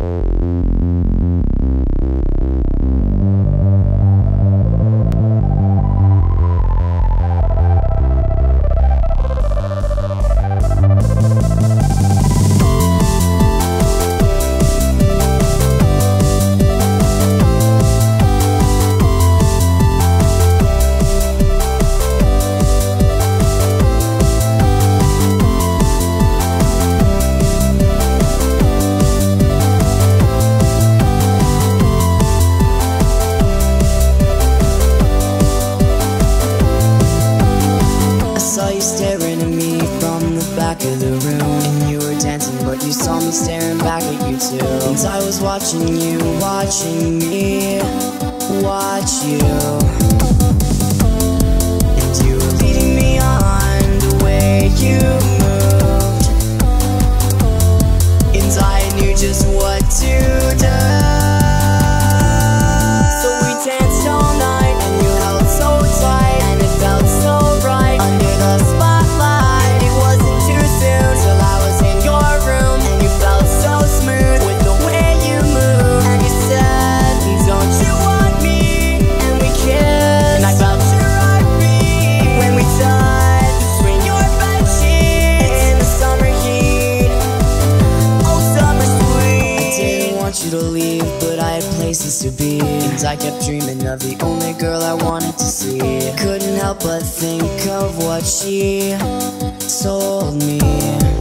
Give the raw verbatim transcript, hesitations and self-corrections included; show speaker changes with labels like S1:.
S1: Staring at me from the back of the room, and you were dancing, but you saw me staring back at you too. And I was watching you, watching me, watch you, and you were leading me on the way you moved, and I knew just what to do. So we danced all night, and you held so tight, and it felt so right under the spotlight. It wasn't too soon till I was in your room, and you felt so smooth with the way you moved. And you said, don't you want me? And we kissed, and I felt your heartbeat when we touched between your bed sheets in the summer heat. Oh, summer sweet. I didn't want you to leave, but I had places to be, and I kept dreaming of the only girl I wanted to see. Couldn't help but think of what she told me.